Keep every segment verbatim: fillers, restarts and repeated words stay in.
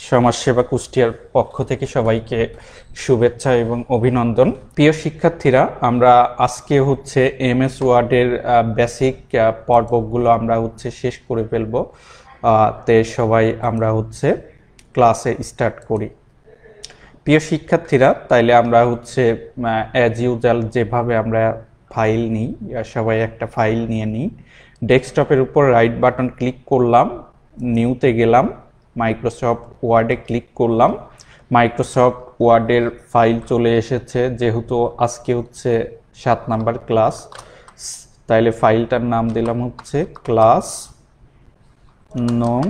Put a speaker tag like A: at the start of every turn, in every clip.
A: সমাজসেবা কুষ্টিয়ার পক্ষ থেকে সবাইকে শুভেচ্ছা এবং অভিনন্দন। প্রিয় শিক্ষার্থীরা, আমরা আজকে হচ্ছে এমএস ওয়ার্ডের বেসিক পর্বগুলো আমরা হচ্ছে শেষ করে ফেলব। তে সবাই আমরা হচ্ছে ক্লাসে স্টার্ট করি। প্রিয় শিক্ষার্থীরা, তাইলে আমরা হচ্ছে অ্যাজ ইউজুয়াল যেভাবে আমরা ফাইল নিই, সবাই একটা ফাইল নিয়ে নিই। ডেস্কটপের উপর রাইট বাটন ক্লিক করলাম, নিউতে গেলাম, মাইক্রোসফট ওয়ার্ডে ক্লিক করলাম। মাইক্রোসফট ওয়ার্ডের ফাইল চলে এসেছে। যেহেতু আজকে হচ্ছে সাত নাম্বার ক্লাস, তাইলে ফাইলটার নাম দিলাম হচ্ছে ক্লাস নং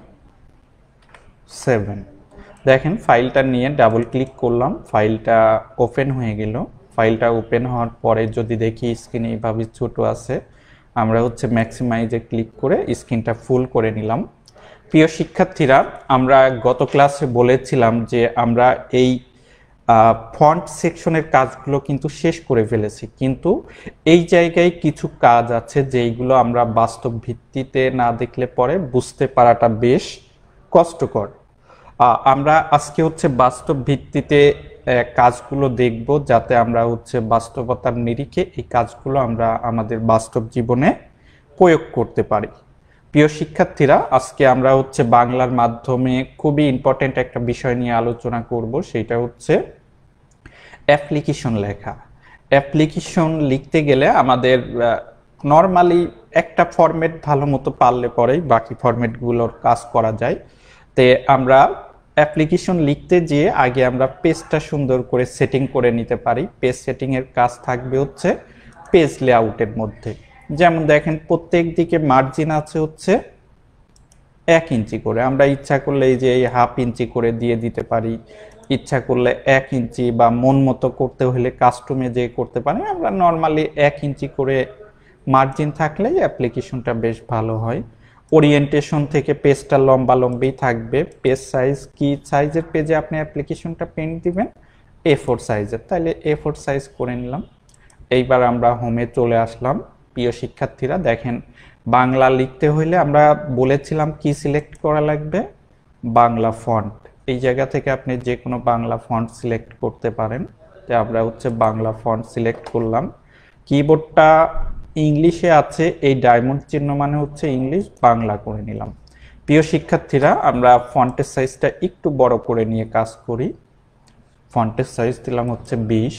A: সেভেন। দেখেন ফাইলটা নিয়ে ডাবল ক্লিক করলাম, ফাইলটা ওপেন হয়ে গেল। ফাইলটা ওপেন হওয়ার পরে যদি দেখি স্ক্রিন এইভাবে ছোট আছে, আমরা হচ্ছে ম্যাক্সিমাইজে ক্লিক করে স্ক্রিনটা ফুল করে নিলাম। প্রিয় শিক্ষার্থীরা, আমরা গত ক্লাসে বলেছিলাম যে আমরা এই ফন্ট সেকশনের কাজগুলো কিন্তু শেষ করে ফেলেছি, কিন্তু এই জায়গায় কিছু কাজ আছে যেইগুলো আমরা বাস্তব ভিত্তিতে না দেখলে পরে বুঝতে পারাটা বেশ কষ্টকর। আমরা আজকে হচ্ছে বাস্তব ভিত্তিতে কাজগুলো দেখব, যাতে আমরা হচ্ছে বাস্তবতার নিরিখে এই কাজগুলো আমরা আমাদের বাস্তব জীবনে প্রয়োগ করতে পারি। প্রিয় শিক্ষার্থীরা, আজকে আমরা হচ্ছে বাংলার মাধ্যমে খুবই ইম্পর্টেন্ট একটা বিষয় নিয়ে আলোচনা করব, সেটা হচ্ছে অ্যাপ্লিকেশন লেখা। অ্যাপ্লিকেশন লিখতে গেলে আমাদের নর্মালি একটা ফরম্যাট ভালো মতো পারলে পরেই বাকি ফরম্যাটগুলোর কাজ করা যায়। তে আমরা অ্যাপ্লিকেশন লিখতে যেয়ে আগে আমরা পেজটা সুন্দর করে সেটিং করে নিতে পারি। পেজ সেটিংয়ের কাজ থাকবে হচ্ছে পেজ লেআউটের মধ্যে। যেমন দেখেন, প্রত্যেক দিকে মার্জিন আছে হচ্ছে এক ইঞ্চি করে। আমরা ইচ্ছা করলে এই যে এই হাফ ইঞ্চি করে দিয়ে দিতে পারি, ইচ্ছা করলে এক ইঞ্চি, বা মন মতো করতে হলে কাস্টমে যে করতে পারি। আমরা নর্মালি এক ইঞ্চি করে মার্জিন থাকলেই অ্যাপ্লিকেশনটা বেশ ভালো হয়। ওরিয়েন্টেশন থেকে পেজটা লম্বা লম্বি থাকবে। পেজ সাইজ, কি সাইজের পেজে আপনি অ্যাপ্লিকেশনটা প্রিন্ট দিবেন? এ ফোর সাইজের, তাহলে এ ফোর সাইজ করে নিলাম। এইবার আমরা হোমে চলে আসলাম। প্রিয় শিক্ষার্থীরা দেখেন, বাংলা লিখতে হইলে আমরা বলেছিলাম কি সিলেক্ট করা লাগবে? বাংলা ফন্ট। এই জায়গা থেকে আপনি যে কোনো বাংলা ফন্ট সিলেক্ট করতে পারেন। তো আমরা হচ্ছে বাংলা ফন্ট সিলেক্ট করলাম। কিবোর্ডটা ইংলিশে আছে, এই ডায়মন্ড চিহ্ন মানে হচ্ছে ইংলিশ, বাংলা করে নিলাম। প্রিয় শিক্ষার্থীরা, আমরা ফন্টের সাইজটা একটু বড় করে নিয়ে কাজ করি। ফন্টের সাইজ দিলাম হচ্ছে বিশ।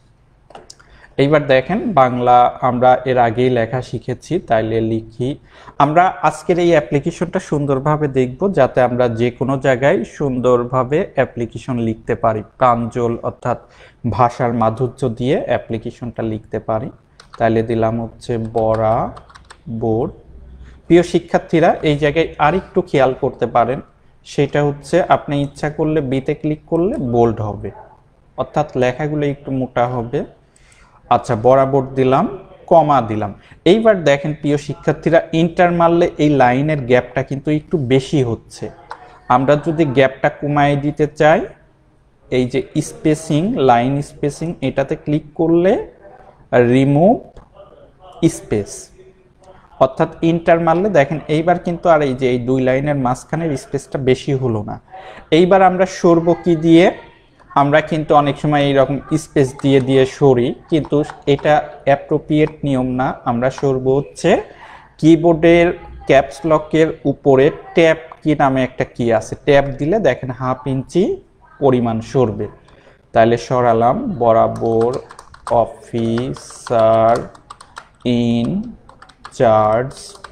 A: এইবার দেখেন, বাংলা আমরা এর আগেই লেখা শিখেছি, তাইলে লিখি। আমরা আজকের এই অ্যাপ্লিকেশনটা সুন্দরভাবে দেখব, যাতে আমরা যে কোনো জায়গায় সুন্দরভাবে অ্যাপ্লিকেশন লিখতে পারি। প্রাঞ্জল অর্থাৎ ভাষার মাধুর্য দিয়ে অ্যাপ্লিকেশনটা লিখতে পারি। তাইলে দিলাম হচ্ছে বড়া বোর্ড। প্রিয় শিক্ষার্থীরা, এই জায়গায় আরেকটু খেয়াল করতে পারেন, সেটা হচ্ছে আপনি ইচ্ছা করলে বিতে ক্লিক করলে বোল্ড হবে, অর্থাৎ লেখাগুলো একটু মোটা হবে। আচ্ছা, বরাবর দিলাম, কমা দিলাম। এইবার দেখেন প্রিয় শিক্ষার্থীরা, ইন্টার মারলে এই লাইনের গ্যাপটা কিন্তু একটু বেশি হচ্ছে। আমরা যদি গ্যাপটা কমায় দিতে চাই, এই যে স্পেসিং, লাইন স্পেসিং, এটাতে ক্লিক করলে রিমুভ স্পেস, অর্থাৎ ইন্টার মারলে দেখেন এইবার কিন্তু আর এই যে এই দুই লাইনের মাঝখানের স্পেসটা বেশি হলো না। এইবার আমরা সরব কি দিয়ে? আমরা কিন্তু অনেক সময় এইরকম স্পেস দিয়ে দিয়ে সরি, কিন্তু এটা অ্যাপ্রোপ্রিয়েট নিয়ম না। আমরা সরব হচ্ছে কিবোর্ডের ক্যাপস লকের উপরে ট্যাব কি নামে একটা কি আছে, ট্যাব দিলে দেখেন হাফ ইঞ্চি পরিমাণ সরবে। তাহলে সরালাম, বরাবর অফিসার ইন চার্জ।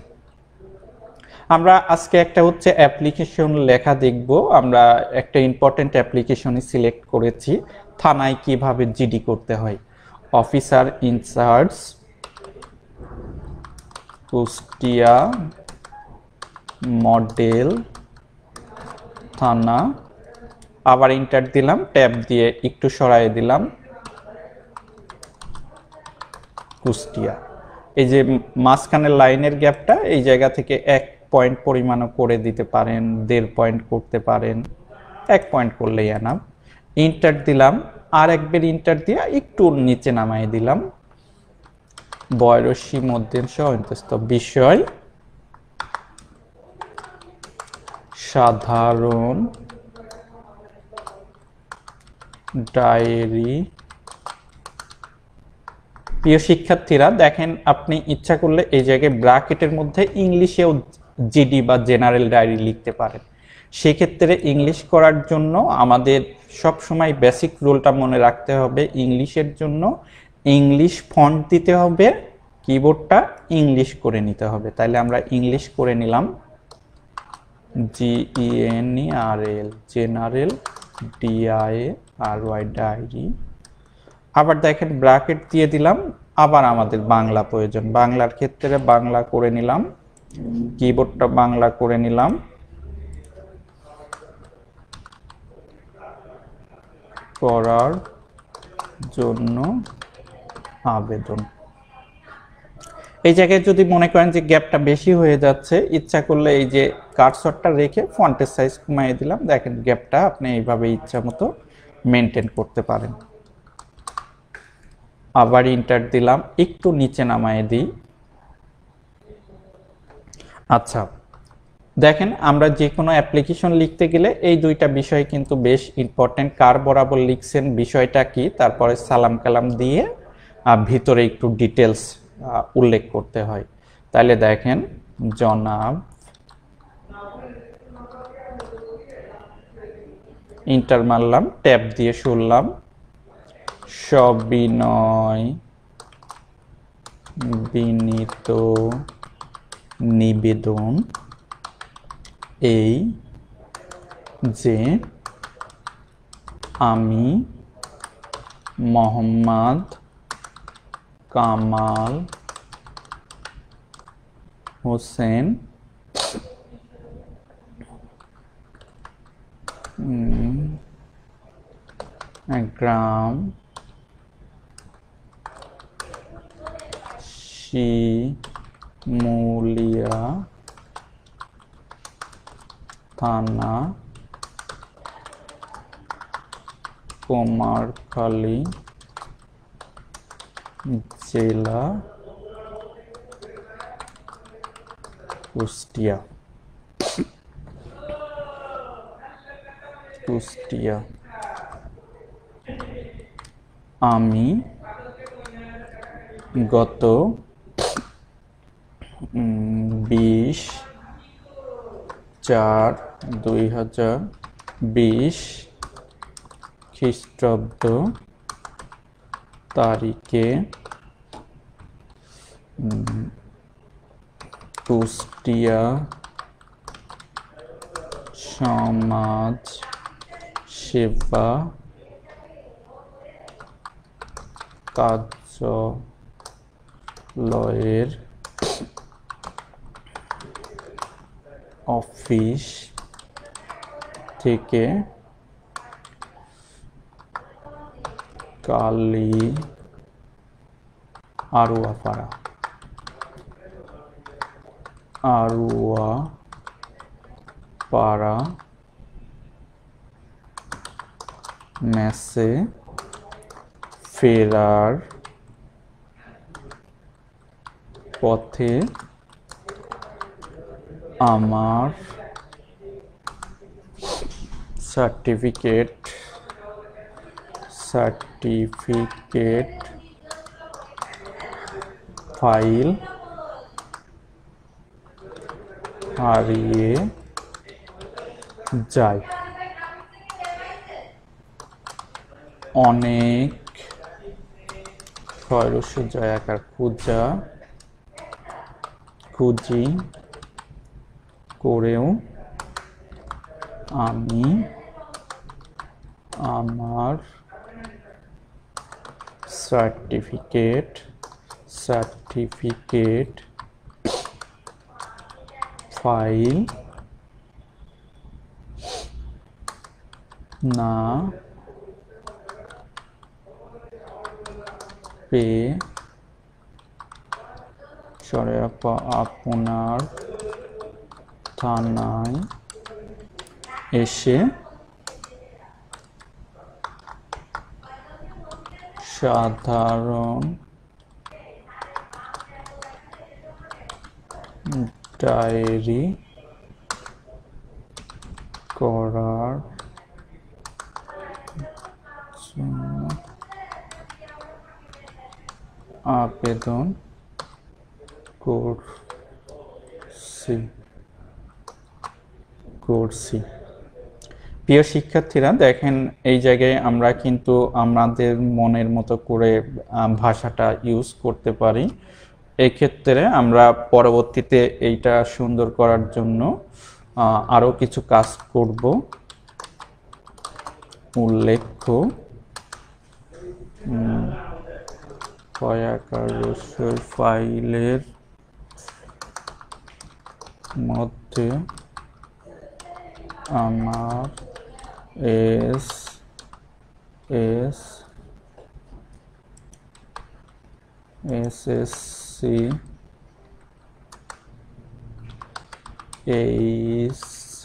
A: আমরা আজকে একটা হচ্ছে অ্যাপ্লিকেশন লেখা দেখব। আমরা একটা ইম্পর্টেন্ট অ্যাপ্লিকেশনই সিলেক্ট করেছি, থানায় কিভাবে জিডি করতে হয়। অফিসার ইনচার্জ কুষ্টিয়া মডেল থানা। আবার ইন্টার দিলাম, ট্যাব দিয়ে একটু সরাই দিলাম কুষ্টিয়া। এই যে মাঝখানের লাইনের গ্যাপটা, এই জায়গা থেকে এক পয়েন্ট পরিমাণও করে দিতে পারেন, দেড় পয়েন্ট করতে পারেন, এক পয়েন্ট করলেই এনাফ। ইন্টার দিলাম, আর একবার ইন্টার দিয়ে একটু নিচে নামাই দিলাম, বয়রসী মধ্যাংশ অন্তস্থ বিষয় সাধারণ ডায়েরি। প্রিয় শিক্ষার্থীরা দেখেন, আপনি ইচ্ছা করলে এই জায়গায় ব্র্যাকেটের মধ্যে ইংলিশেও জিডি বা জেনারেল ডায়েরি লিখতে পারেন। সেক্ষেত্রে ইংলিশ করার জন্য আমাদের সব সময় বেসিক রুলটা মনে রাখতে হবে, ইংলিশের জন্য ইংলিশ ফন্ট দিতে হবে, কিবোর্ডটা ইংলিশ করে নিতে হবে। তাহলে আমরা ইংলিশ করে নিলাম, G E N E R L, general, D I A R Y, diary. আবার দেখেন ব্র্যাকেট দিয়ে দিলাম, আবার আমাদের বাংলা প্রয়োজন, বাংলার ক্ষেত্রে বাংলা করে নিলাম, কিবোর্ডটা বাংলা করে নিলাম, করার জন্য আবেদন। এই জায়গায় যদি মনে করেন যে গ্যাপটা বেশি হয়ে যাচ্ছে, ইচ্ছা করলে এই যে কার্সরটা রেখে ফন্টের সাইজ কমিয়ে দিলাম, দেখেন গ্যাপটা আপনি এইভাবে ইচ্ছা মতো মেনটেন করতে পারেন। আবার ইন্টার দিলাম, একটু নিচে নামায় দিই। আচ্ছা দেখেন, আমরা যে কোনো অ্যাপ্লিকেশন লিখতে গেলে এই দুইটা বিষয় কিন্তু বেশ ইম্পর্টেন্ট। কার বরাবর লিখছেন, বিষয়টা কি, তারপরে সালাম কালাম দিয়ে ভিতরে একটু ডিটেলস উল্লেখ করতে হয়। তাহলে দেখেন, জনাব, ইন্টার মারলাম, ট্যাব দিয়ে শুনলাম, সবিনয় বিনীত নিবেদন এই যে আমি মোহাম্মদ কামাল হোসেন গ্রাম শিমুলিয়া, থানা কুমারখালী, জেলা কুষ্টিয়া, কুষ্টিয়া। আমি গত বিশ চার দুই হাজার বিশ খ্রিস্টাব্দ তারিখে কুষ্টিয়া সমাজ সেবা কার্যালয়ের অফিস থেকে কালী আরুয়াপাড়া আরুয়াপাড়া মেসে ফেরার পথে আমার সার্টিফিকেট সার্টিফিকেট ফাইল হারিয়ে যায়। অনেক খরচ জয়াকার খুঁজা খুঁজি করেও আমি আমার সার্টিফিকেট সার্টিফিকেট ফাইল না পেয়ে সরে আপনার থানায় এসে সাধারণ ডায়েরি করার আবেদন করছি করছি প্রিয় শিক্ষার্থীরা, দেখেন এই জায়গায় আমরা কিন্তু আমাদের মনের মতো করে ভাষাটা ইউজ করতে পারি। এই ক্ষেত্রে আমরা পরবর্তীতে এইটা সুন্দর করার জন্য আরও কিছু কাজ করব। উল্লেখ্য কয়াকার ফাইলের মধ্যে আমার S S SSC H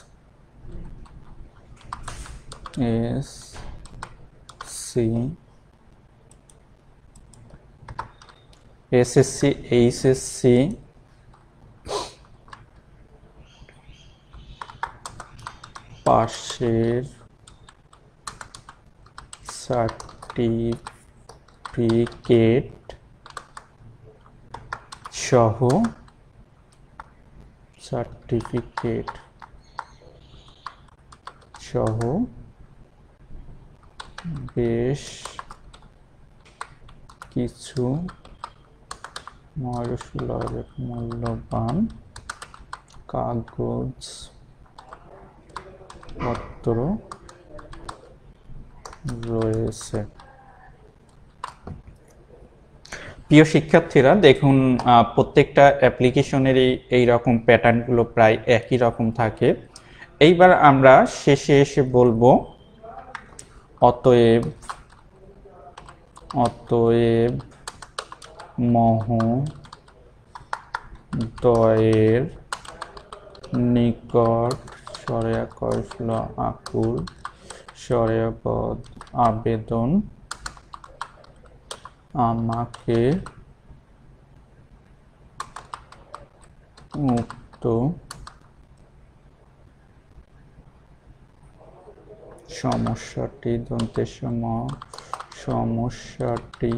A: S C SSC HSC পাশের সার্টিফিকেট সহ সার্টিফিকেট সহ বেশ কিছু মূল্যবান কাগজ পত্র রয়েছে। প্রিয় শিক্ষার্থীরা, দেখুন প্রত্যেকটা অ্যাপ্লিকেশনেরই এই রকম প্যাটার্নগুলো প্রায় একই রকম থাকে। এইবার আমরা শেষে এসে বলবো অতএব অতএব মহোদয়ের নিকট সরেয়াকর্ষল আকুল সরেয়াপদ আবেদন আমাকে উক্ত সমস্যাটি দন্তের সমস্যাটি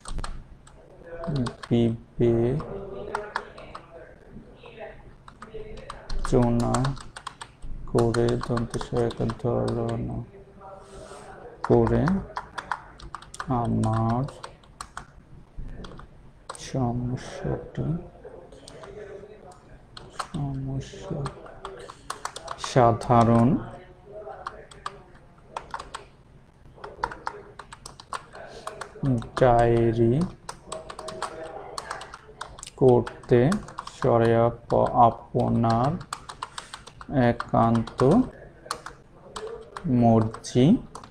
A: বিবেচনা করে দন্তের সহায়তার ধারণা করে আমার সমস্যাটি সমস্যা সাধারণ ডায়েরি করতে সরেয়াপ আপনার একান্ত মর্জি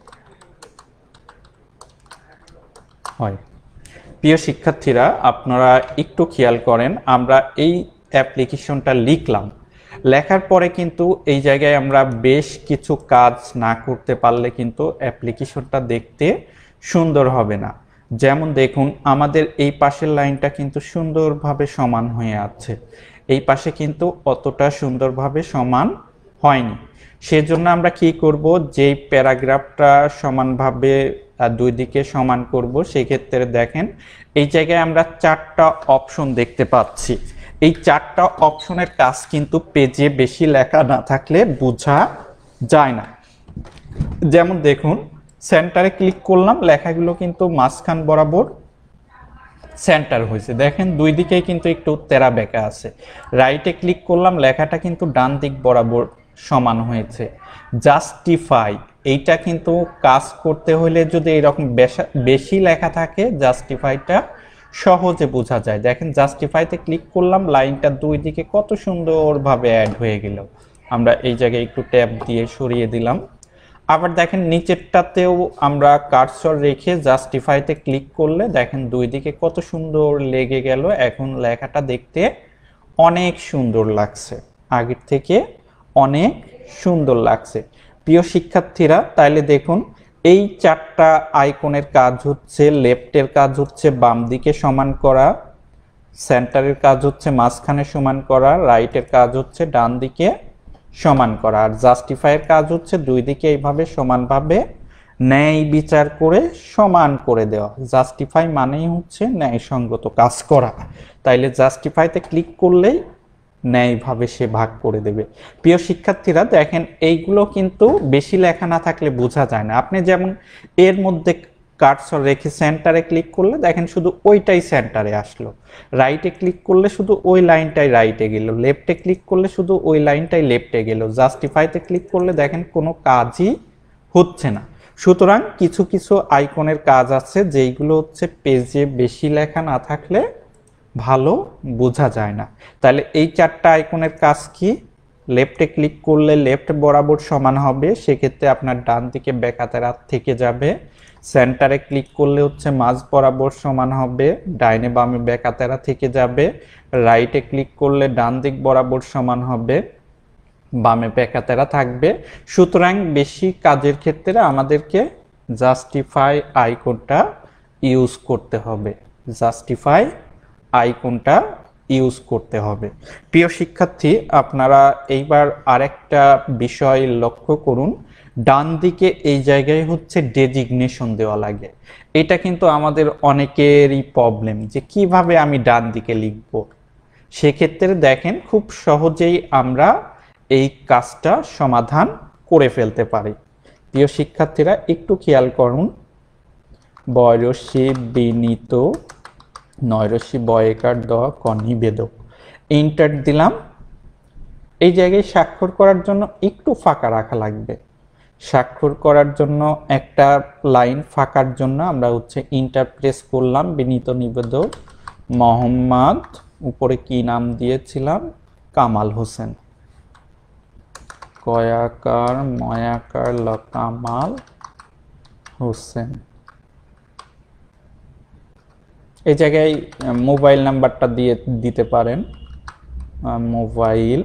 A: হয়। প্রিয় শিক্ষার্থীরা, আপনারা একটু খেয়াল করেন, আমরা এই অ্যাপ্লিকেশনটা লিখলাম, লেখার পরে কিন্তু এই জায়গায় আমরা বেশ কিছু কাজ না করতে পারলে কিন্তু অ্যাপ্লিকেশনটা দেখতে সুন্দর হবে না। যেমন দেখুন, আমাদের এই পাশের লাইনটা কিন্তু সুন্দরভাবে সমান হয়ে আছে, এই পাশে কিন্তু অতটা সুন্দরভাবে সমান হয়নি। সেজন্য আমরা কি করব, যেই প্যারাগ্রাফটা সমানভাবে দুই দিকে সমান করব, সেই ক্ষেত্রে দেখেন এই জায়গায় আমরা চারটা অপশন দেখতে পাচ্ছি। এই চারটা অপশনের কাজ কিন্তু পেজে বেশি লেখা না থাকলে বোঝা যায় না। যেমন দেখুন, সেন্টারে ক্লিক করলাম, লেখাগুলো কিন্তু মাঝখান বরাবর সেন্টার হয়েছে। দেখেন দুই দিকেই কিন্তু একটু তেরা বেঁকা আছে। রাইটে ক্লিক করলাম, লেখাটা কিন্তু ডান দিক বরাবর সমান হয়েছে। জাস্টিফাই, এইটা কিন্তু কাজ করতে হলে যদি এরকম বেশি লেখা থাকে, জাস্টিফাইটা সহজে বোঝা যায়। দেখেন জাস্টিফাইতে ক্লিক করলাম, লাইনটা দুই দিকে কত সুন্দরভাবে অ্যাড হয়ে গেল। আমরা এই জায়গায় একটু ট্যাব দিয়ে সরিয়ে দিলাম। আবার দেখেন নিচেরটাতেও আমরা কার্সর রেখে জাস্টিফাইতে ক্লিক করলে দেখেন দুই দিকে কত সুন্দর লেগে গেল। এখন লেখাটা দেখতে অনেক সুন্দর লাগছে, আগের থেকে অনেক সুন্দর লাগছে। প্রিয় শিক্ষার্থীরা, তাইলে দেখুন এই চারটা আইকনের কাজ হচ্ছে, লেফটের কাজ হচ্ছে বাম দিকে সমান করা, সেন্টারের কাজ হচ্ছে মাঝখানে সমান করা, রাইটের কাজ হচ্ছে ডান দিকে সমান করা, আর জাস্টিফাইয়ের কাজ হচ্ছে দুই দিকে এইভাবে সমানভাবে ন্যায় বিচার করে সমান করে দেওয়া। জাস্টিফাই মানেই হচ্ছে ন্যায়সঙ্গত কাজ করা। তাইলে জাস্টিফাইতে ক্লিক করলেই ন্যায়ভাবে সে ভাগ করে দেবে। প্রিয় শিক্ষার্থীরা দেখেন, এইগুলো কিন্তু বেশি লেখা না থাকলে বোঝা যায় না। আপনি যেমন এর মধ্যে কার্সর রেখে সেন্টারে ক্লিক করলে দেখেন শুধু ওইটাই সেন্টারে আসলো, রাইটে ক্লিক করলে শুধু ওই লাইনটাই রাইটে গেল, লেফটে ক্লিক করলে শুধু ওই লাইনটাই লেফটে গেল, জাস্টিফাইতে ক্লিক করলে দেখেন কোনো কাজই হচ্ছে না। সুতরাং কিছু কিছু আইকনের কাজ আছে যেইগুলো হচ্ছে পেজে বেশি লেখা না থাকলে ভালো বোঝা যায় না। তাহলে এই চারটা আইকনের কাজ কি? লেফটে ক্লিক করলে লেফট বরাবর সমান হবে, সেক্ষেত্রে আপনার ডান দিকে বেকাতেরা থেকে যাবে। সেন্টারে ক্লিক করলে হচ্ছে মাঝ বরাবর সমান হবে, ডাইনে বামে বেকাতেরা থেকে যাবে। রাইটে ক্লিক করলে ডান দিক বরাবর সমান হবে, বামে বেকাতেরা থাকবে। সুতরাং বেশি কাজের ক্ষেত্রে আমাদেরকে জাস্টিফাই আইকনটা ইউজ করতে হবে, জাস্টিফাই আইকনটা ইউজ করতে হবে। প্রিয় শিক্ষার্থী, আপনারা এইবার আরেকটা বিষয় লক্ষ্য করুন। ডান দিকে এই জায়গায় হচ্ছে ডেজিগনেশন দেওয়া লাগে। এটা কিন্তু আমাদের অনেকেরই প্রবলেম যে কিভাবে আমি ডান দিকে লিখব। সেক্ষেত্রে দেখেন খুব সহজেই আমরা এই কাজটা সমাধান করে ফেলতে পারি। প্রিয় শিক্ষার্থীরা একটু খেয়াল করুন। বয়সী বিনীত নয়রসি বয়কার দ ক নিবেদক, এন্টার দিলাম। এই জায়গায় স্বাক্ষর করার জন্য একটু ফাঁকা রাখা লাগবে। স্বাক্ষর করার জন্য একটা লাইন ফাঁকার জন্য আমরা হচ্ছে ইন্টার প্রেস করলাম। বিনীত নিবেদক মোহাম্মদ, উপরে কি নাম দিয়েছিলাম, কামাল হোসেন, কয়াকার ময়াকার ল কামাল হোসেন। এই জায়গায় মোবাইল নাম্বারটা দিয়ে দিতে পারেন, mobile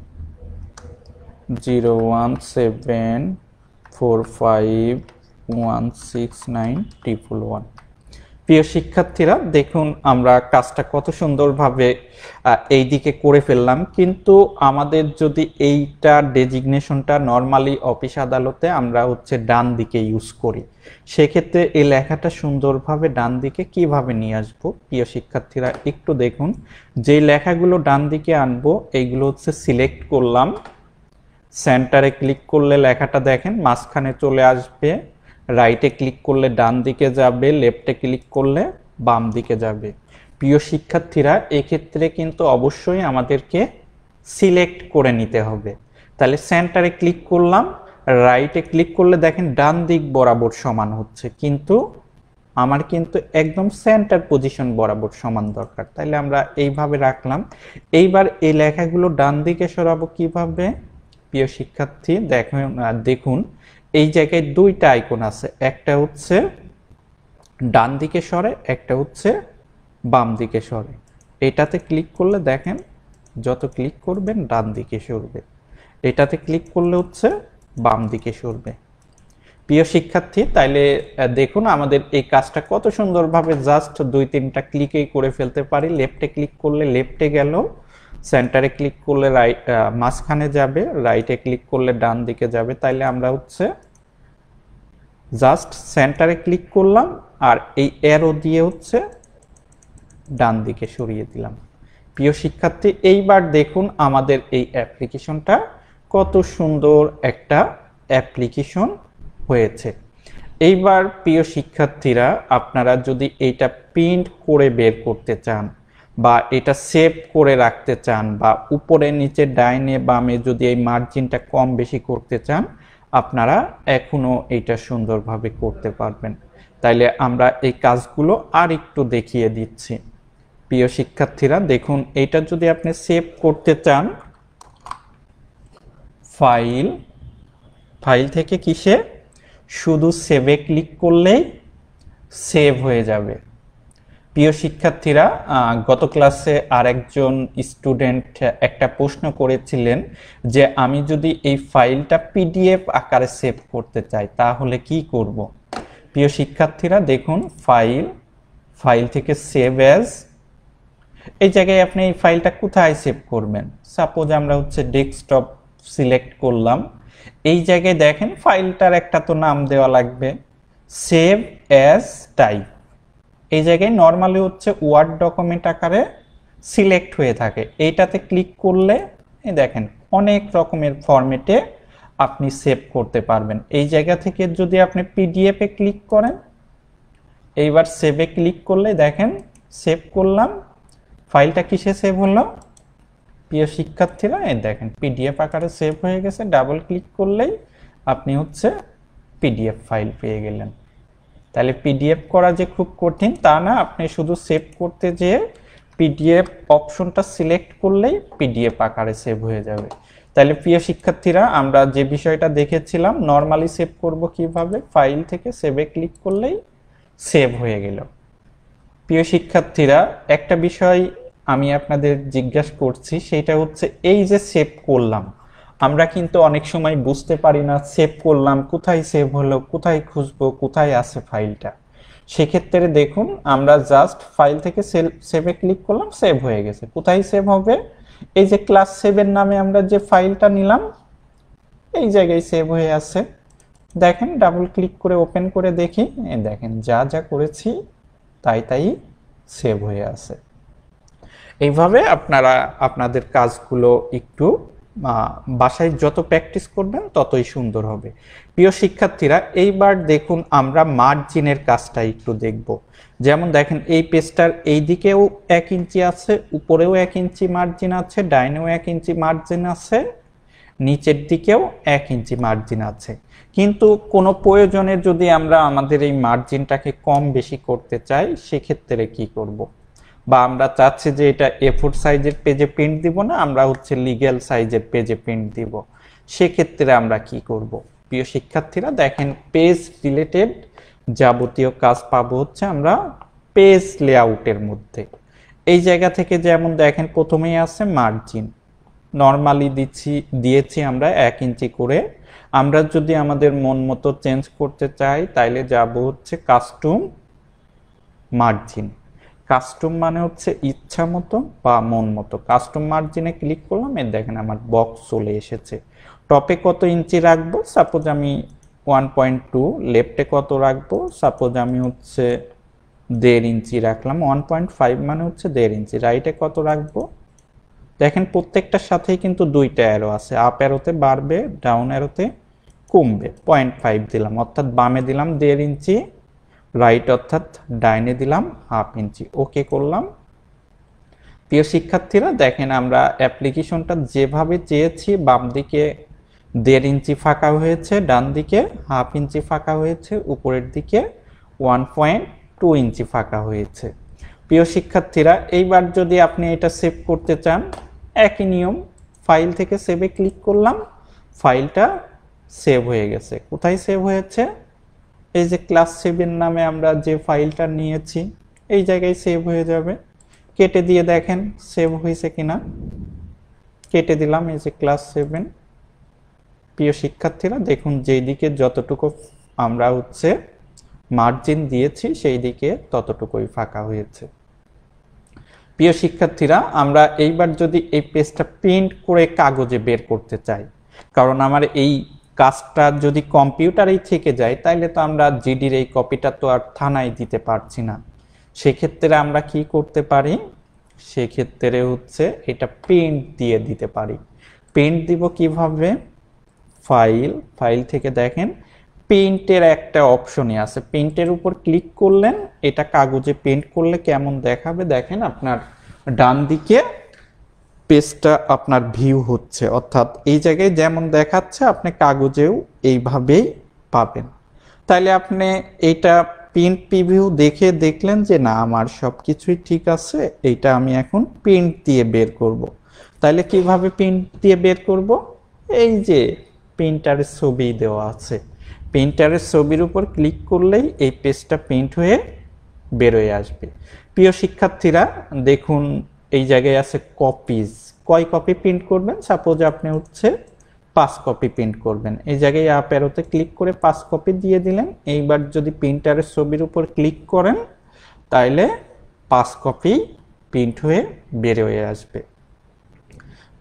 A: zero one seven four five one six nine triple one. প্রিয় শিক্ষার্থীরা দেখুন আমরা কাজটা কত সুন্দরভাবে এই দিকে করে ফেললাম। কিন্তু আমাদের যদি এইটা ডেজিগনেশনটা নর্মালি অফিস আদালতে আমরা হচ্ছে ডান দিকে ইউজ করি, সেক্ষেত্রে এই লেখাটা সুন্দরভাবে ডান দিকে কিভাবে নিয়ে আসবো? প্রিয় শিক্ষার্থীরা একটু দেখুন, যে লেখাগুলো ডান দিকে আনবো এইগুলো হচ্ছে সিলেক্ট করলাম। সেন্টারে ক্লিক করলে লেখাটা দেখেন মাঝখানে চলে আসবে, রাইটে ক্লিক করলে ডান দিকে যাবে, লেফটে ক্লিক করলে বাম দিকে যাবে। প্রিয় শিক্ষার্থীরা এক্ষেত্রে কিন্তু অবশ্যই আমাদেরকে সিলেক্ট করে নিতে হবে। তাহলে সেন্টারে ক্লিক করলাম, রাইটে ক্লিক করলে দেখেন ডান দিক বরাবর সমান হচ্ছে, কিন্তু আমার কিন্তু একদম সেন্টার পজিশন বরাবর সমান দরকার। তাহলে আমরা এইভাবে রাখলাম। এইবার এই লেখাগুলো ডান দিকে সরাবো কিভাবে? প্রিয় শিক্ষার্থী দেখুন দেখুন এই জায়গায় দুইটা আইকন আছে, একটা হচ্ছে ডান দিকে সরে, একটা হচ্ছে বাম দিকে সরে। এটাতে ক্লিক করলে দেখেন যত ক্লিক করবেন ডান দিকে সরবে, এটাতে ক্লিক করলে হচ্ছে বাম দিকে সরবে। প্রিয় শিক্ষার্থী তাইলে দেখুন আমাদের এই কাজটা কত সুন্দরভাবে জাস্ট দুই তিনটা ক্লিকেই করে ফেলতে পারি। লেফটে ক্লিক করলে লেফটে গেল, সেন্টারে ক্লিক করলে রাইট মাঝখানে যাবে, রাইটে ক্লিক করলে ডান দিকে যাবে। তাইলে আমরা হচ্ছে জাস্ট সেন্টারে ক্লিক করলাম আর এই অ্যারো দিয়ে হচ্ছে ডান দিকে সরিয়ে দিলাম। প্রিয় শিক্ষার্থী এইবার দেখুন আমাদের এই অ্যাপ্লিকেশনটা কত সুন্দর একটা অ্যাপ্লিকেশন হয়েছে। এইবার প্রিয় শিক্ষার্থীরা আপনারা যদি এইটা প্রিন্ট করে বের করতে চান বা এটা সেভ করে রাখতে চান বা উপরে নিচে ডাইনে বামে যদি এই মার্জিনটা কম বেশি করতে চান, আপনারা এখনো এটা সুন্দরভাবে করতে পারবেন। তাইলে আমরা এই কাজগুলো আর একটু দেখিয়ে দিচ্ছি। প্রিয় শিক্ষার্থীরা দেখুন এটা যদি আপনি সেভ করতে চান, ফাইল ফাইল থেকে কিসে শুধু সেভে ক্লিক করলেই সেভ হয়ে যাবে। প্রিয় শিক্ষার্থীরা গত ক্লাসে আরেকজন স্টুডেন্ট একটা প্রশ্ন করেছিলেন যে আমি যদি এই ফাইলটা পিডিএফ আকারে সেভ করতে চাই তাহলে কি করব। প্রিয় শিক্ষার্থীরা দেখুন ফাইল ফাইল থেকে সেভ অ্যাজ, এই জায়গায় আপনি এই ফাইলটা কোথায় সেভ করবেন? সাপোজ আমরা হচ্ছে ডেস্কটপ সিলেক্ট করলাম, এই জায়গায় দেখেন ফাইলটার একটা তো নাম দেওয়া লাগবে, সেভ অ্যাজ টাইপ। এই জায়গায় নর্মালি হচ্ছে ওয়ার্ড ডকুমেন্ট আকারে সিলেক্ট হয়ে থাকে। এইটাতে ক্লিক করলে এই দেখেন অনেক রকমের ফরম্যাটে আপনি সেভ করতে পারবেন। এই জায়গা থেকে যদি আপনি পিডিএফ এ ক্লিক করেন, এইবার সেভে ক্লিক করলে দেখেন সেভ করলাম, ফাইলটা কিসে সেভ হলো? প্রিয় শিক্ষার্থীরা এই দেখেন পিডিএফ আকারে সেভ হয়ে গেছে। ডাবল ক্লিক করলেই আপনি হচ্ছে পিডিএফ ফাইল পেয়ে গেলেন। তাহলে পিডিএফ করা যে খুব কঠিন তা না, আপনি শুধু সেভ করতে যেয়ে পিডিএফ অপশনটা সিলেক্ট করলেই পিডিএফ আকারে সেভ হয়ে যাবে। তাহলে প্রিয় শিক্ষার্থীরা আমরা যে বিষয়টা দেখেছিলাম নরমালি সেভ করব কিভাবে, ফাইল থেকে সেভে ক্লিক করলেই সেভ হয়ে গেল। প্রিয় শিক্ষার্থীরা একটা বিষয় আমি আপনাদের জিজ্ঞাসা করছি, সেটা হচ্ছে এই যে সেভ করলাম, আমরা কিন্তু অনেক সময় বুঝতে পারি না সেভ করলাম কোথায় সেভ হলো, কোথায় খুঁজবো, কোথায় আছে ফাইলটা। সেক্ষেত্রে দেখুন আমরা জাস্ট ফাইল থেকে সেভে ক্লিক করলাম, সেভ হয়ে গেছে। কোথায় সেভ হবে? এই যে ক্লাস সেভেন নামে আমরা যে ফাইলটা নিলাম এই জায়গায় সেভ হয়ে আছে। দেখেন ডাবল ক্লিক করে ওপেন করে দেখি, দেখেন যা যা করেছি তাই তাই সেভ হয়ে আছে। এইভাবে আপনারা আপনাদের কাজগুলো একটু বাসায় যত প্র্যাকটিস করবেন ততই সুন্দর হবে। প্রিয় শিক্ষার্থীরা এইবার দেখুন আমরা মার্জিনের কাজটা একটু দেখব। যেমন দেখেন এই পেজটার এই দিকেও এক ইঞ্চি আছে, উপরেও এক ইঞ্চি মার্জিন আছে, ডাইনেও এক ইঞ্চি মার্জিন আছে, নিচের দিকেও এক ইঞ্চি মার্জিন আছে। কিন্তু কোনো প্রয়োজনে যদি আমরা আমাদের এই মার্জিনটাকে কম বেশি করতে চাই সেক্ষেত্রে কি করব? বা আমরা চাচ্ছি যে এটা এ ফোর সাইজের পেজে প্রিন্ট দিব না, আমরা হচ্ছে লিগ্যাল সাইজের পেজে প্রিন্ট দিব, সেক্ষেত্রে আমরা কি করব? প্রিয় শিক্ষার্থীরা দেখেন পেজ রিলেটেড যাবতীয় কাজ পাবো হচ্ছে আমরা পেজ লেআউটের মধ্যে। এই জায়গা থেকে যেমন দেখেন প্রথমেই আছে মার্জিন, নর্মালি দিচ্ছি দিয়েছি আমরা এক ইঞ্চি করে। আমরা যদি আমাদের মন মতো চেঞ্জ করতে চাই তাইলে যাব হচ্ছে কাস্টম মার্জিন। কাস্টম মানে হচ্ছে ইচ্ছা মতো বা মন মতো। কাস্টম মার্জিনে ক্লিক করলাম, এর দেখেন আমার বক্স চলে এসেছে। টপে কত ইঞ্চি রাখবো, সাপোজ আমি ওয়ান পয়েন্ট টু, লেফটে কত রাখবো, সাপোজ আমি হচ্ছে দেড় ইঞ্চি রাখলাম, ওয়ান পয়েন্ট ফাইভ মানে হচ্ছে দেড় ইঞ্চি, রাইটে কত রাখবো। দেখেন প্রত্যেকটার সাথেই কিন্তু দুইটা অ্যারো আছে, আপ অ্যারোতে বাড়বে, ডাউন অ্যারোতে কমবে। পয়েন্ট ফাইভ দিলাম অর্থাৎ বামে দিলাম দেড় ইঞ্চি, রাইট অর্থাৎ ডাইনে দিলাম হাফ ইঞ্চি, ওকে করলাম। প্রিয় শিক্ষার্থীরা দেখেন আমরা অ্যাপ্লিকেশনটা যেভাবে চেয়েছি, বাম দিকে দেড় ইঞ্চি ফাঁকা হয়েছে, ডান দিকে হাফ ইঞ্চি ফাঁকা হয়েছে, উপরের দিকে ওয়ান পয়েন্ট টু ইঞ্চি ফাঁকা হয়েছে। প্রিয় শিক্ষার্থীরা এইবার যদি আপনি এটা সেভ করতে চান একই নিয়ম, ফাইল থেকে সেভে ক্লিক করলাম, ফাইলটা সেভ হয়ে গেছে। কোথায় সেভ হয়েছে? এই যে ক্লাস সেভেন নামে আমরা যে ফাইলটা নিয়েছি এই জায়গায় সেভ হয়ে যাবে। কেটে দিয়ে দেখেন সেভ হয়েছে কিনা, কেটে দিলাম এই যে ক্লাস সেভেন। প্রিয় শিক্ষার্থীরা দেখুন যেই দিকে যতটুকু আমরা হচ্ছে মার্জিন দিয়েছি সেই দিকে ততটুকুই ফাঁকা হয়েছে। প্রিয় শিক্ষার্থীরা আমরা এইবার যদি এই পেজটা প্রিন্ট করে কাগজে বের করতে চাই, কারণ আমার এই কাজটা যদি কম্পিউটারেই থেকে যায় তাইলে তো আমরা জিডির এই কপিটা তো আর থানায় দিতে পারছি না। সেক্ষেত্রে আমরা কি করতে পারি, সেক্ষেত্রে হচ্ছে এটা প্রিন্ট দিয়ে দিতে পারি। প্রিন্ট দিব কিভাবে? ফাইল, ফাইল থেকে দেখেন প্রিন্টের একটা অপশনই আছে, প্রিন্টের উপর ক্লিক করলেন, এটা কাগজে প্রিন্ট করলে কেমন দেখাবে দেখেন আপনার ডান দিকে পেজটা আপনার ভিউ হচ্ছে, অর্থাৎ এই জায়গায় যেমন দেখাচ্ছে আপনি কাগজেও এইভাবেই পাবেন। তাইলে আপনি এইটা প্রিন্ট প্রিভিউ দেখে দেখলেন যে না আমার সব কিছুই ঠিক আছে, এইটা আমি এখন প্রিন্ট দিয়ে বের করব। তাইলে কিভাবে প্রিন্ট দিয়ে বের করব? এই যে প্রিন্টারের ছবি দেওয়া আছে, প্রিন্টারের ছবির উপর ক্লিক করলেই এই পেজটা প্রিন্ট হয়ে বেরোয় আসবে। প্রিয় শিক্ষার্থীরা দেখুন এই জায়গায় আছে কপিজ, কয় কপি প্রিন্ট করবেন, সাপোজ আপনি হচ্ছে পাঁচ কপি প্রিন্ট করবেন, এই জায়গায় আপ অ্যারোতে ক্লিক করে পাঁচ কপি দিয়ে দিলেন। এইবার যদি প্রিন্টারের ছবির উপর ক্লিক করেন তাইলে পাঁচ কপি প্রিন্ট হয়ে বের হয়ে আসবে।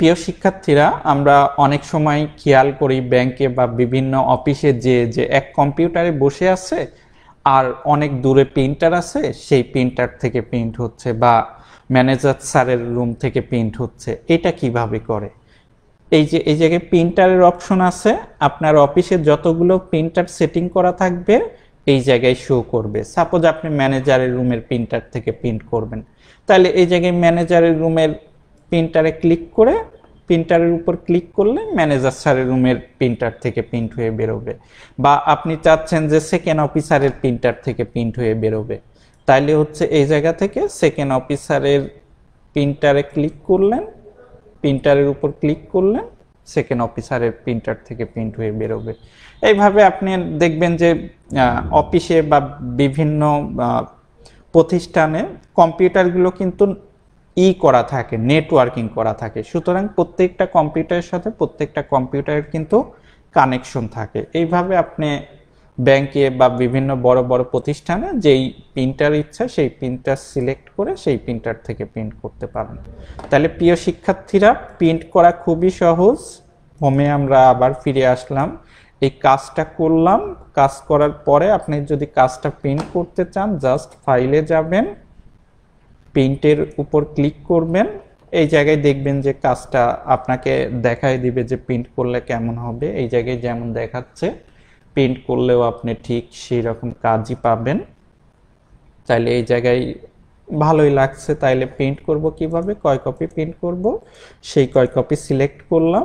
A: প্রিয় শিক্ষার্থীরা, আমরা অনেক সময় খেয়াল করি ব্যাংকে বা বিভিন্ন অফিসে যে যে এক কম্পিউটারে বসে আছে আর অনেক দূরে প্রিন্টার আছে, সেই প্রিন্টার থেকে প্রিন্ট হচ্ছে বা ম্যানেজার স্যারের রুম থেকে প্রিন্ট হচ্ছে। এটা কিভাবে করে? এই যে এই জায়গায় প্রিন্টারের অপশন আছে, আপনার অফিসে যতগুলো প্রিন্টার সেটিং করা থাকবে এই জায়গায় শো করবে। সাপোজ আপনি ম্যানেজারের রুমের প্রিন্টার থেকে প্রিন্ট করবেন, তাহলে এই জায়গায় ম্যানেজারের রুমের প্রিন্টারে ক্লিক করে প্রিন্টারের উপর ক্লিক করলে ম্যানেজার স্যারের রুমের প্রিন্টার থেকে প্রিন্ট হয়ে বেরোবে। বা আপনি চাচ্ছেন যে সেকেন্ড অফিসারের প্রিন্টার থেকে প্রিন্ট হয়ে বেরোবে, তাইলে হচ্ছে এই জায়গা থেকে সেকেন্ড অফিসারের প্রিন্টারে ক্লিক করলেন, প্রিন্টারের উপর ক্লিক করলেন, সেকেন্ড অফিসারের প্রিন্টার থেকে প্রিন্ট হয়ে বেরোবে। এইভাবে আপনি দেখবেন যে অফিসে বা বিভিন্ন প্রতিষ্ঠানে কম্পিউটারগুলো কিন্তু ই করা থাকে, নেটওয়ার্কিং করা থাকে। সুতরাং প্রত্যেকটা কম্পিউটারের সাথে প্রত্যেকটা কম্পিউটারের কিন্তু কানেকশন থাকে। এইভাবে আপনি ব্যাংকে বা বিভিন্ন বড় বড় প্রতিষ্ঠানে যেই প্রিন্টার ইচ্ছা সেই প্রিন্টার সিলেক্ট করে সেই প্রিন্টার থেকে প্রিন্ট করতে পারেন। তাহলে প্রিয় শিক্ষার্থীরা, প্রিন্ট করা খুবই সহজ। হোমে আমরা আবার ফিরে আসলাম, এই কাজটা করলাম। কাজ করার পরে আপনি যদি কাজটা প্রিন্ট করতে চান, জাস্ট ফাইলে যাবেন, প্রিন্টের উপর ক্লিক করবেন। এই জায়গায় দেখবেন যে কাজটা আপনাকে দেখাই দিবে যে প্রিন্ট করলে কেমন হবে। এই জায়গায় যেমন দেখাচ্ছে, প্রিন্ট করলেও আপনি ঠিক সেই রকম কাজই পাবেন। তাইলে এই জায়গায় ভালোই লাগছে। তাইলে প্রিন্ট করব কিভাবে, কয় কপি প্রিন্ট করব, সেই কয় কপি সিলেক্ট করলাম।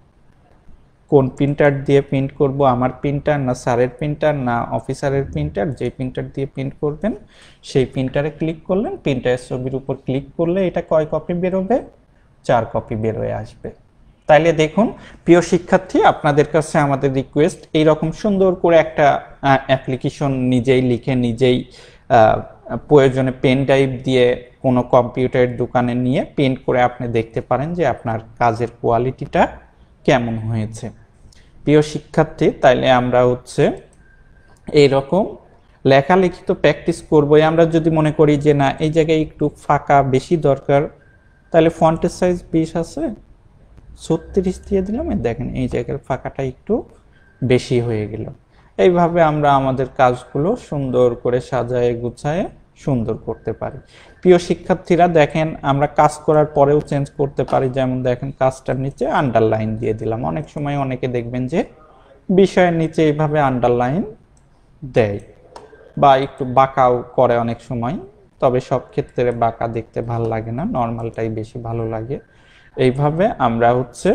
A: কোন প্রিন্টার দিয়ে প্রিন্ট করব, আমার প্রিন্টার না স্যারের প্রিন্টার না অফিসারের প্রিন্টার, যে প্রিন্টার দিয়ে প্রিন্ট করবেন সেই প্রিন্টারে ক্লিক করলেন। প্রিন্টারের ছবির উপর ক্লিক করলে এটা কয় কপি বেরোবে, চার কপি বেরোয় আসবে। তাইলে দেখুন প্রিয় শিক্ষার্থী, আপনাদের কাছে আমাদের রিকোয়েস্ট, এইরকম সুন্দর করে একটা অ্যাপ্লিকেশন নিজেই লিখে নিজেই প্রয়োজনে পেন ড্রাইভ দিয়ে কোনো কম্পিউটারের দোকানে নিয়ে প্রিন্ট করে আপনি দেখতে পারেন যে আপনার কাজের কোয়ালিটিটা কেমন হয়েছে। প্রিয় শিক্ষার্থী, তাইলে আমরা হচ্ছে এইরকম লেখালেখি তো প্র্যাকটিস করবোই। আমরা যদি মনে করি যে না এই জায়গায় একটু ফাঁকা বেশি দরকার, তাহলে ফন্টের সাইজ বিশ আছে, ছত্রিশ দিয়ে দিলাম। দেখেন এই জায়গার ফাঁকাটা একটু বেশি হয়ে গেল। এইভাবে আমরা আমাদের কাজগুলো সুন্দর করে সাজায় গুছায় সুন্দর করতে পারি। প্রিয় শিক্ষার্থীরা, দেখেন আমরা কাজ করার পরেও চেঞ্জ করতে পারি। যেমন দেখেন কাজটার নিচে আন্ডারলাইন দিয়ে দিলাম। অনেক সময় অনেকে দেখবেন যে বিষয়ের নিচে এইভাবে আন্ডারলাইন দেয় বা একটু বাঁকাও করে অনেক সময়, তবে সব ক্ষেত্রে বাঁকা দেখতে ভালো লাগে না, নর্মালটাই বেশি ভালো লাগে। এইভাবে আমরা হচ্ছে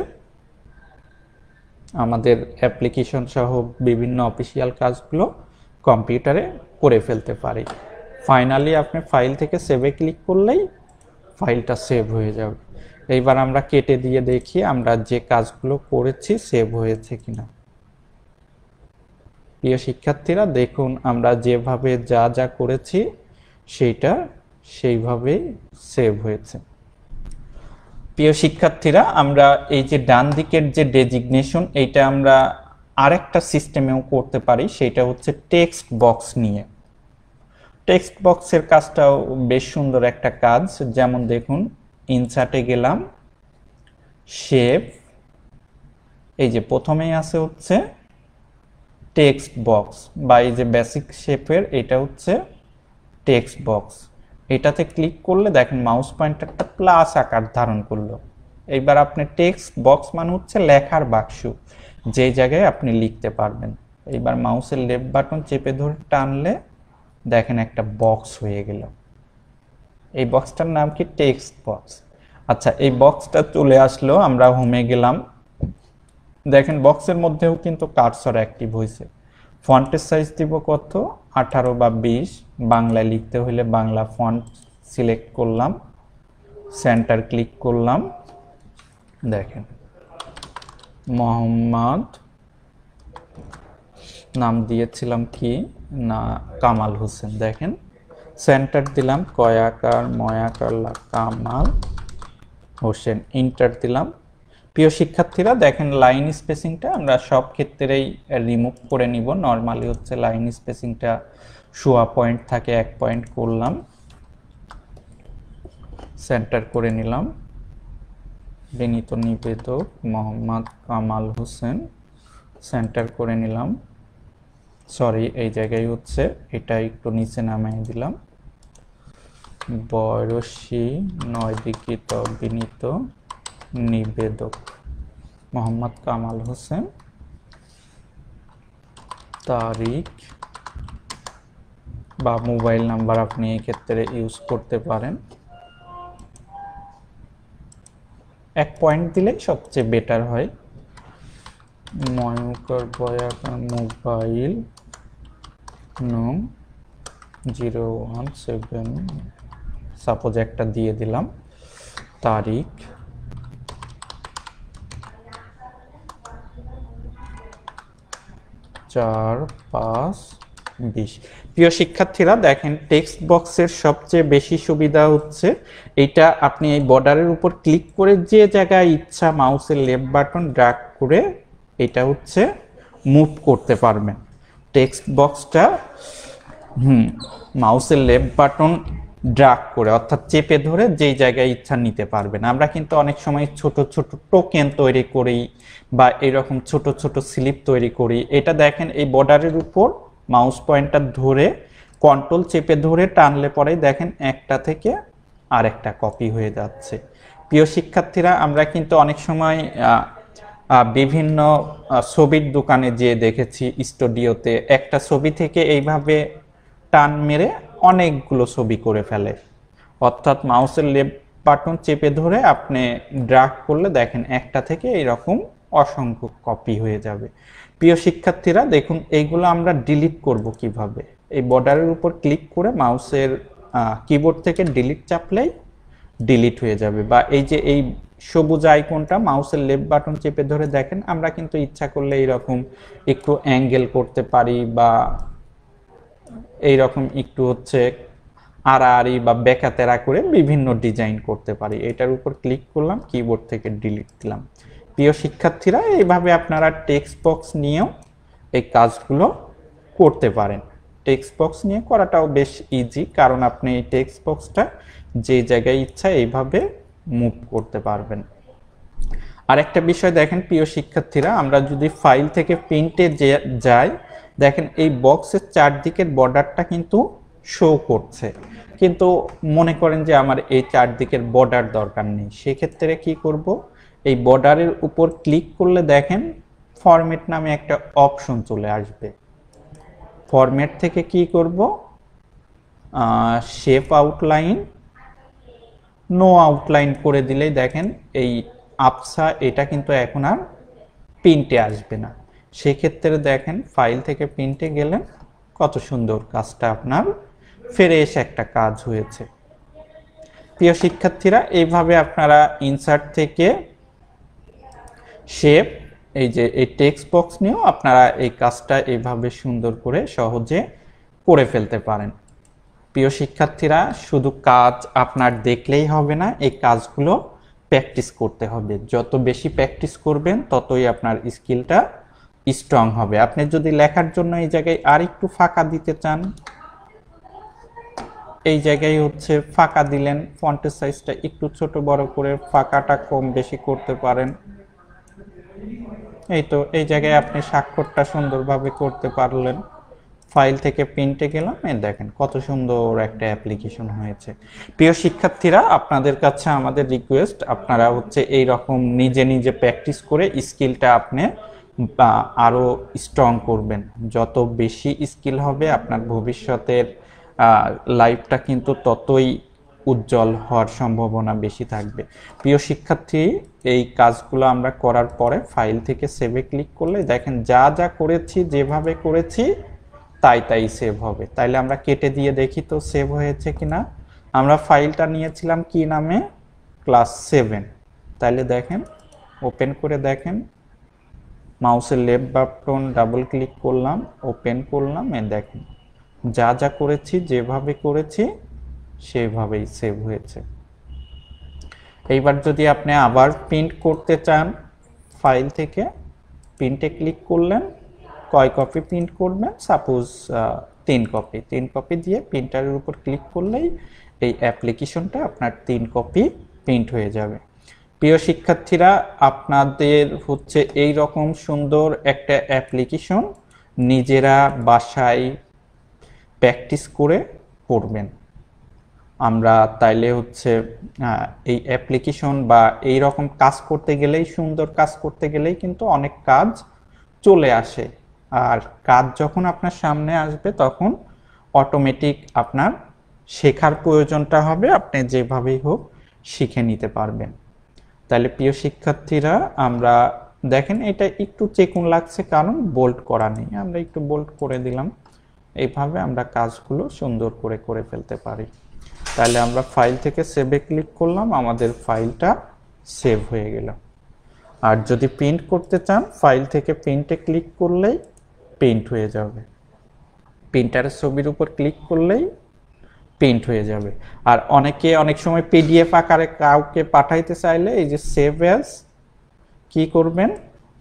A: আমাদের অ্যাপ্লিকেশন সহ বিভিন্ন অফিসিয়াল কাজগুলো কম্পিউটারে করে ফেলতে পারি। ফাইনালি আপনি ফাইল থেকে সেভে ক্লিক করলেই ফাইলটা সেভ হয়ে যাবে। এইবার আমরা কেটে দিয়ে দেখি আমরা যে কাজগুলো করেছি সেভ হয়েছে কিনা। প্রিয় শিক্ষার্থীরা, দেখুন আমরা যেভাবে যা যা করেছি সেইটা সেইভাবেই সেভ হয়েছে। প্রিয় শিক্ষার্থীরা, আমরা এই যে ডান দিকের যে ডেজিগনেশন, এইটা আমরা আরেকটা সিস্টেমেও করতে পারি। সেটা হচ্ছে টেক্সট বক্স নিয়ে। টেক্সট বক্সের কাজটাও বেশ সুন্দর একটা কাজ। যেমন দেখুন, ইনসার্টে গেলাম, শেপ, এই যে প্রথমেই আছে হচ্ছে টেক্সট বক্স বা এই যে বেসিক শেপের এটা হচ্ছে টেক্সট বক্স। এটাতে ক্লিক করলে দেখেন মাউস পয়েন্টারটা প্লাস আকার ধারণ করলো। এইবার আপনি টেক্সট বক্স মানে হচ্ছে লেখার বাক্স, যে জায়গায় আপনি লিখতে পারবেন। এইবার মাউসের লেফট বাটন চেপে ধরে টানলে দেখেন একটা বক্স হয়ে গেল। এই বক্সটার নাম কি? Text box. আচ্ছা, এই বক্সটা চলে আসলো, আমরা হোমে গেলাম। দেখেন বক্সের মধ্যেও কিন্তু কার্সর অ্যাক্টিভ হয়েছে। ফন্টের সাইজ দিব কত? আঠারো বা বিশ। বাংলায় লিখতে হলে বাংলা ফন্ট সিলেক্ট করলাম, সেন্টার ক্লিক করলাম। দেখেন মোহাম্মদ, নাম দিয়েছিলাম কি না কামাল হোসেন। দেখেন সেন্টার দিলাম, কয়াকার ময়াকার কামাল হোসেন, ইন্টার দিলাম। প্রিয় শিক্ষার্থীরা, দেখেন লাইন স্পেসিংটা আমরা সব ক্ষেত্রেই রিমুভ করে নিব। নর্মালি হচ্ছে লাইন স্পেসিংটা সোয়া পয়েন্ট থাকে, এক পয়েন্ট করলাম, সেন্টার করে নিলাম। বিনীত নিবেদক মোহাম্মদ কামাল হোসেন সেন্টার করে নিলাম। সরি, এই জায়গায় হচ্ছে এটা একটু নিচে নামিয়ে দিলাম। বয়সী নয় লিখিত বিনীত নিবেদক মোহাম্মদ কামাল হোসেন, তারিখ বা মোবাইল নাম্বার আপনি এই ক্ষেত্রে ইউজ করতে পারেন। এক পয়েন্ট দিলে সবচেয়ে বেটার হয়। ময়ূকর বয়াকার মোবাইল নং জিরো ওয়ান সেভেন, সাপোজ একটা দিয়ে দিলাম। তারিখ চার পাঁচ বিশ। প্রিয় শিক্ষার্থীরা দেখেন, টেক্সট বক্সের সবচেয়ে বেশি সুবিধা হচ্ছে এটা, আপনি এই বর্ডারের উপর ক্লিক করে যে জায়গায় ইচ্ছা মাউসের লেফট বাটন ড্র্যাগ করে এটা হচ্ছে মুভ করতে পারবেন। টেক্সট বক্সটা হুম মাউসের লেফট বাটন ড্র্যাগ করে অর্থাৎ চেপে ধরে যেই জায়গায় ইচ্ছা নিতে পারবেন। আমরা কিন্তু অনেক সময় ছোট ছোট টোকেন তৈরি করি বা এরকম ছোট ছোট স্লিপ তৈরি করি। এটা দেখেন এই বর্ডারের উপর মাউস পয়েন্টার ধরে কন্ট্রোল চেপে ধরে টানলে পরে দেখেন একটা থেকে আরেকটা কপি হয়ে যাচ্ছে। প্রিয় শিক্ষার্থীরা, আমরা কিন্তু অনেক সময় বিভিন্ন ছবির দোকানে যেয়ে দেখেছি স্টুডিওতে একটা ছবি থেকে এইভাবে টান মেরে অনেকগুলো ছবি করে ফেলে। অর্থাৎ মাউসের লেফট বাটন চেপে ধরে আপনি ড্র্যাগ করলে দেখেন একটা থেকে এইরকম অসংখ্য কপি হয়ে যাবে। প্রিয় শিক্ষার্থীরা দেখুন, এইগুলো আমরা ডিলিট করব কিভাবে। এই বর্ডারের উপর ক্লিক করে মাউসের কিবোর্ড থেকে ডিলিট চাপলেই ডিলিট হয়ে যাবে। বা এই যে এই সবুজ আইকনটা মাউসের লেফট বাটন চেপে ধরে দেখেন, আমরা কিন্তু ইচ্ছা করলে এইরকম একটু অ্যাঙ্গেল করতে পারি বা এইরকম একটু হচ্ছে আড়াআড়ি বা বেঁকাতেরা করে বিভিন্ন ডিজাইন করতে পারি। এটার উপর ক্লিক করলাম, কিবোর্ড থেকে ডিলিট দিলাম। প্রিয় শিক্ষার্থীরা, এইভাবে আপনারা টেক্সট বক্স নিয়েও এই কাজগুলো করতে পারেন। টেক্সট বক্স নিয়ে করাটাও বেশ ইজি, কারণ আপনি এই টেক্সট বক্সটা যে জায়গায় ইচ্ছা এইভাবে মুভ করতে পারবেন। আরেকটা বিষয় দেখেন প্রিয় শিক্ষার্থীরা, আমরা যদি ফাইল থেকে প্রিন্টে যাই দেখেন এই বক্সের চারদিকের বর্ডারটা কিন্তু শো করছে, কিন্তু মনে করেন যে আমার এই চারদিকের বর্ডার দরকার নেই। সেক্ষেত্রে কি করব, এই বর্ডারের উপর ক্লিক করলে দেখেন ফরম্যাট নামে একটা অপশন চলে আসবে। ফরম্যাট থেকে কি করব, শেপ আউটলাইন নো আউটলাইন করে দিলেই দেখেন এই আপসা এটা কিন্তু এখন আর প্রিন্টে আসবে না। সেক্ষেত্রে দেখেন ফাইল থেকে প্রিন্টে গেলেন, কত সুন্দর কাজটা আপনার ফ্রেশ একটা কাজ হয়েছে। প্রিয় শিক্ষার্থীরা, এইভাবে আপনারা ইনসার্ট থেকে শেপ এই যে এই টেক্সট বক্স নিয়েও আপনারা এই কাজটা এইভাবে সুন্দর করে সহজে করে ফেলতে পারেন। প্রিয় শিক্ষার্থীরা, শুধু কাজ আপনার দেখলেই হবে না, এই কাজগুলো প্র্যাকটিস করতে হবে। যত বেশি প্র্যাকটিস করবেন ততই আপনার স্কিলটা স্ট্রং হবে। আপনি যদি লেখার জন্য এই জায়গায় আর একটু ফাঁকা দিতে চান, এই জায়গায় হচ্ছে ফাঁকা দিলেন, ফন্টের সাইজটা একটু ছোট বড় করে ফাঁকাটা কম বেশি করতে পারেন। এই তো এই জায়গায় আপনি স্বাক্ষরটা সুন্দরভাবে করতে পারলেন। ফাইল থেকে প্রিন্টে গেলাম, এই দেখেন কত সুন্দর একটা অ্যাপ্লিকেশন হয়েছে। প্রিয় শিক্ষার্থীরা, আপনাদের কাছে আমাদের রিকোয়েস্ট, আপনারা হচ্ছে এই রকম নিজে নিজে প্র্যাকটিস করে স্কিলটা আপনি আরো স্ট্রং করবেন। যত বেশি স্কিল হবে আপনার ভবিষ্যতের লাইফটা কিন্তু ততই উজ্জ্বল হওয়ার সম্ভাবনা বেশি থাকবে। প্রিয় শিক্ষার্থী, এই কাজগুলো আমরা করার পরে ফাইল থেকে সেভে ক্লিক করলে দেখেন যা যা করেছি যেভাবে করেছি তাই তাই সেভ হবে। তাইলে আমরা কেটে দিয়ে দেখি তো সেভ হয়েছে কিনা। আমরা ফাইলটা নিয়েছিলাম কি নামে, ক্লাস সেভেন। তাইলে দেখেন ওপেন করে দেখেন, মাউসের লেফট বাটন ডাবল ক্লিক করলাম, ওপেন করলাম, এ দেখেন যা যা করেছি যেভাবে করেছি সেভাবেই সেভ হয়েছে। এইবার যদি আপনি আবার প্রিন্ট করতে চান, ফাইল থেকে প্রিন্টে ক্লিক করলেন, কয় কপি প্রিন্ট করবেন, সাপোজ তিন কপি তিন কপি দিয়ে প্রিন্টারের উপর ক্লিক করলেই এই অ্যাপ্লিকেশনটা আপনার তিন কপি প্রিন্ট হয়ে যাবে। প্রিয় শিক্ষার্থীরা, আপনাদের হচ্ছে এই রকম সুন্দর একটা অ্যাপ্লিকেশন নিজেরা বাসায় প্র্যাকটিস করে করবেন। আমরা তাইলে হচ্ছে এই অ্যাপ্লিকেশন বা এই রকম কাজ করতে গেলেই, সুন্দর কাজ করতে গেলেই কিন্তু অনেক কাজ চলে আসে। আর কাজ যখন আপনার সামনে আসবে তখন অটোমেটিক আপনার শেখার প্রয়োজনটা হবে, আপনি যেভাবেই হোক শিখে নিতে পারবেন। তাহলে প্রিয় শিক্ষার্থীরা, আমরা দেখেন এটা একটু চেকুন লাগছে কারণ বোল্ট করা নেই, আমরা একটু বোল্ট করে দিলাম। এইভাবে আমরা কাজগুলো সুন্দর করে করে ফেলতে পারি। তাহলে আমরা ফাইল থেকে সেভে ক্লিক করলাম, আমাদের ফাইলটা সেভ হয়ে গেল। আর যদি প্রিন্ট করতে চান, ফাইল থেকে প্রিন্টে ক্লিক করলেই প্রিন্ট হয়ে যাবে। প্রিন্টারের ছবির উপর ক্লিক করলেই প্রিন্ট হয়ে যাবে। আর অনেকে অনেক সময় পিডিএফ আকারে কাউকে পাঠাইতে চাইলে এই যে সেভ অ্যাজ কি করবেন,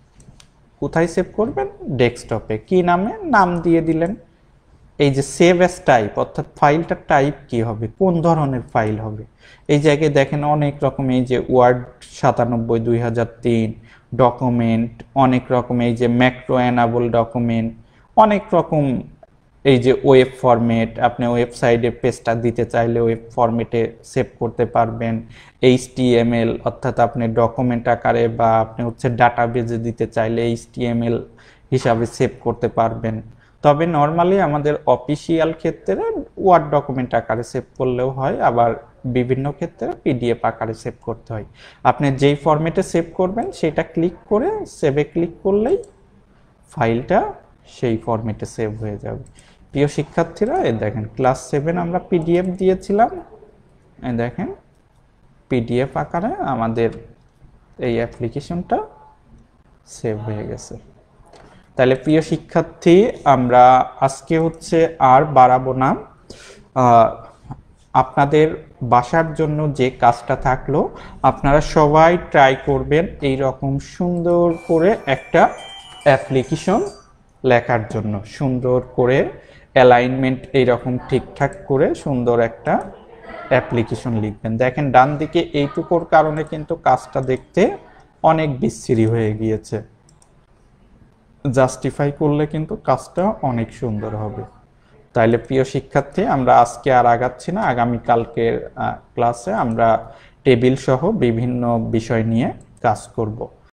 A: কোথায় সেভ করবেন, ডেস্কটপে। কি নামে, নাম দিয়ে দিলেন। এই যে সেভ অ্যাজ টাইপ, অর্থাৎ ফাইলটা টাইপ কি হবে, কোন ধরনের ফাইল হবে। এই জায়গায় দেখেন অনেক রকম, এই যে ওয়ার্ড সাতানব্বই দুই হাজার তিন ডকুমেন্ট, অনেক রকম এই যে ম্যাক্রো অ্যানাবল ডকুমেন্ট, অনেক রকম এই যে ওয়েব ফরম্যাট, আপনি ওয়েবসাইটে পেজটা দিতে চাইলে ওয়েব ফরম্যাটে সেভ করতে পারবেন। এইচটিএমএল অর্থাৎ আপনি ডকুমেন্ট আকারে বা আপনি হচ্ছে ডাটাবেজে দিতে চাইলে এইচটিএমএল হিসাবে সেভ করতে পারবেন। তবে নর্মালি আমাদের অফিসিয়াল ক্ষেত্রে ওয়ার্ড ডকুমেন্ট আকারে সেভ করলেও হয়, আবার বিভিন্ন ক্ষেত্রে পিডিএফ আকারে সেভ করতে হয়। আপনি যেই ফরম্যাটে সেভ করবেন সেটা ক্লিক করে সেভে ক্লিক করলেই ফাইলটা সেই ফরম্যাটে সেভ হয়ে যাবে। প্রিয় শিক্ষার্থীরা, এই দেখেন ক্লাস সেভেন আমরা পিডিএফ দিয়েছিলাম, এই দেখেন পিডিএফ আকারে আমাদের এই অ্যাপ্লিকেশনটা সেভ হয়ে গেছে। তাহলে প্রিয় শিক্ষার্থী, আমরা আজকে হচ্ছে আর বাড়াবো না, আপনাদের বাসার জন্য যে কাজটা থাকলো আপনারা সবাই ট্রাই করবেন এই রকম সুন্দর করে একটা অ্যাপ্লিকেশন লেখার জন্য। সুন্দর করে অ্যালাইনমেন্ট এইরকম ঠিকঠাক করে সুন্দর একটা অ্যাপ্লিকেশন লিখবেন। দেখেন ডান দিকে এইটুকুর কারণে কিন্তু কাজটা দেখতে অনেক বিশ্রী হয়ে গিয়েছে, জাস্টিফাই করলে কিন্তু কাজটা অনেক সুন্দর হবে। তাইলে প্রিয় শিক্ষার্থী, আমরা আজকে আর আগাচ্ছি না, আগামীকালকের ক্লাসে আমরা টেবিল সহ বিভিন্ন বিষয় নিয়ে কাজ করব।